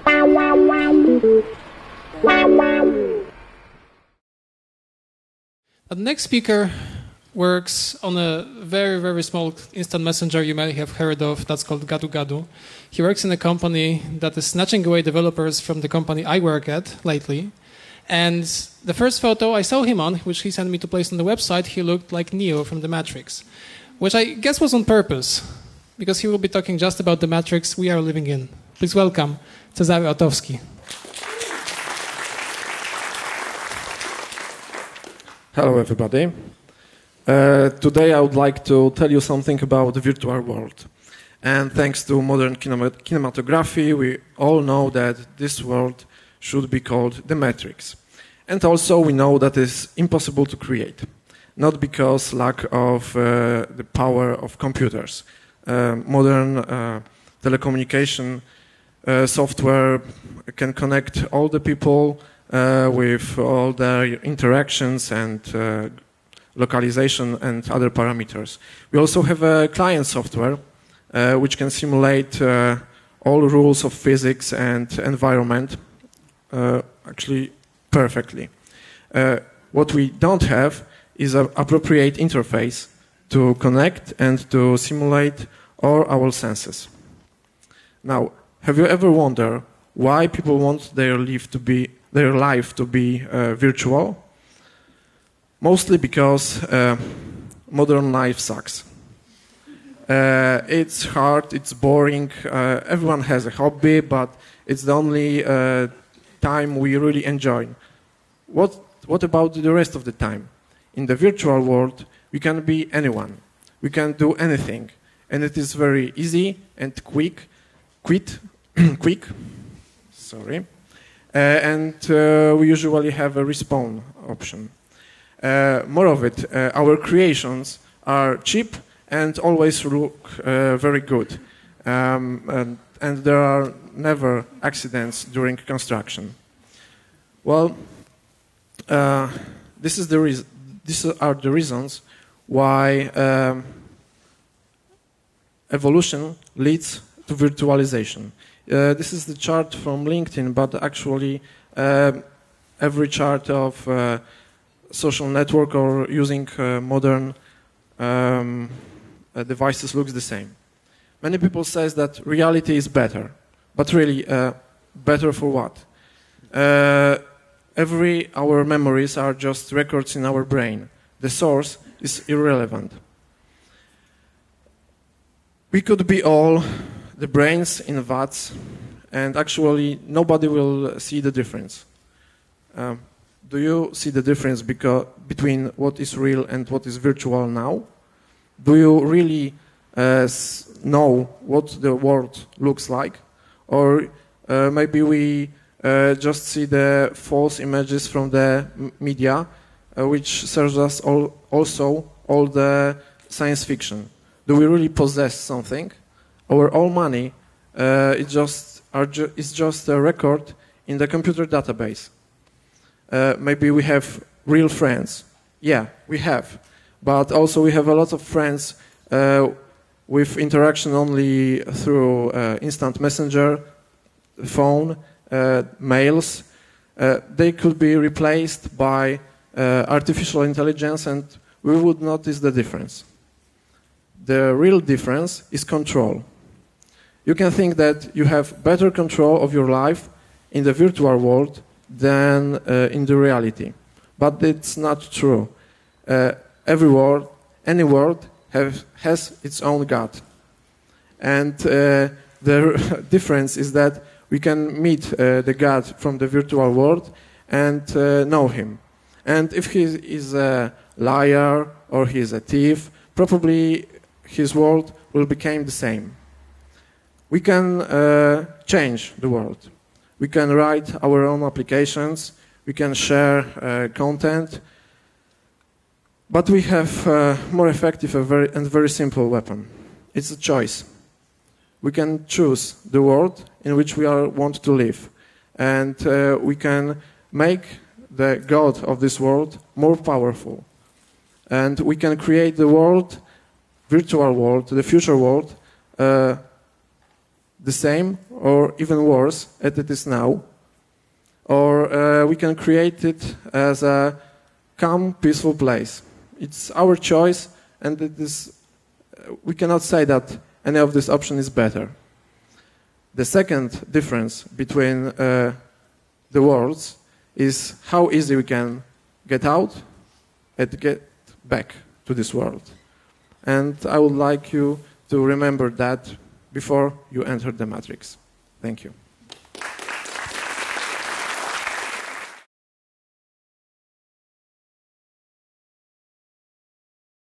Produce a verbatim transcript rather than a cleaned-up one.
The next speaker works on a very, very small instant messenger you may have heard of. That's called Gadu Gadu. He works in a company that is snatching away developers from the company I work at lately. And the first photo I saw him on, which he sent me to place on the website, he looked like Neo from The Matrix, which I guess was on purpose, because he will be talking just about the Matrix we are living in. Please welcome Cezary Otowski. Hello, everybody. Uh, today I would like to tell you something about the virtual world. And thanks to modern kinemat cinematography, we all know that this world should be called the Matrix. And also we know that it's impossible to create. Not because lack of uh, the power of computers. Uh, modern uh, telecommunication uh, software can connect all the people uh, with all their interactions and uh, localization and other parameters. We also have a client software uh, which can simulate uh, all rules of physics and environment uh, actually perfectly. Uh, what we don't have is an appropriate interface to connect and to simulate all our senses. Now, have you ever wondered why people want their life to be, their life to be uh, virtual? Mostly because uh, modern life sucks. Uh, it's hard, it's boring, uh, everyone has a hobby, but it's the only uh, time we really enjoy. What, what about the rest of the time? In the virtual world, we can be anyone. We can do anything. And it is very easy and quick, quit, quick, sorry. Uh, and uh, we usually have a respawn option. Uh, more of it, uh, our creations are cheap and always look uh, very good. Um, and, and there are never accidents during construction. Well, uh, this is the reason, these are the reasons why um, evolution leads to virtualization. Uh, this is the chart from LinkedIn, but actually uh, every chart of uh, social network or using uh, modern um, uh, devices looks the same. Many people say that reality is better, but really, uh, better for what? Uh, every our memories are just records in our brain. The source is irrelevant. We could be all the brains in vats, and actually nobody will see the difference. Um, Do you see the difference because, between what is real and what is virtual now? Do you really uh, know what the world looks like? Or uh, maybe we uh, just see the false images from the media, uh, which serves us all, also all the science fiction. Do we really possess something? Our all money uh, is just, are ju is just a record in the computer database. Uh, maybe we have real friends. Yeah, we have. But also we have a lot of friends uh, with interaction only through uh, instant messenger, phone, uh, mails. Uh, they could be replaced by uh, artificial intelligence and we would notice the difference. The real difference is control. You can think that you have better control of your life in the virtual world than uh, in the reality. But it's not true. Uh, every world, any world have, has its own God. And uh, the difference is that we can meet uh, the God from the virtual world and uh, know him. And if he is a liar or he is a thief, probably his world will become the same. We can uh, change the world. We can write our own applications, we can share uh, content, but we have a more effective and very, and very simple weapon. It's a choice. We can choose the world in which we are, want to live, and uh, we can make the God of this world more powerful. And we can create the world, virtual world, the future world, uh, the same or even worse as it is now, or uh, we can create it as a calm, peaceful place. It's our choice, and it is, we cannot say that any of this option is better. The second difference between uh, the worlds is how easy we can get out and get back to this world. And I would like you to remember that before you enter the matrix. Thank you.